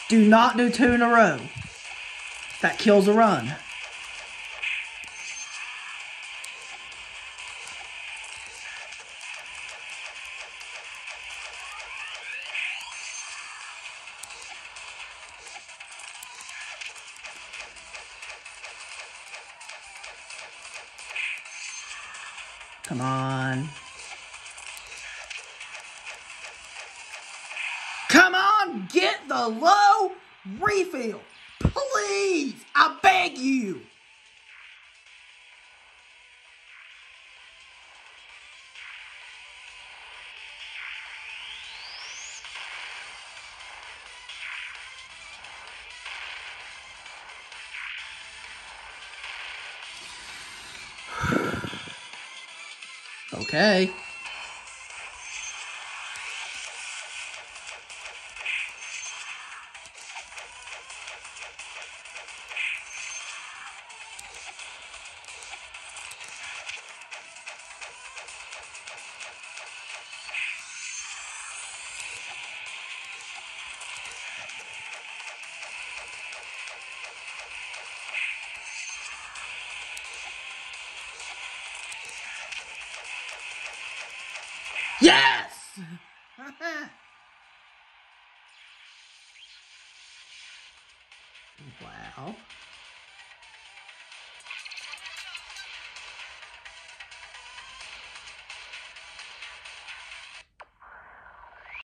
Do not do 2 in a row. That kills a run. Come on. Come on, get the low refill. Please, I beg you. Okay. Yes! Wow.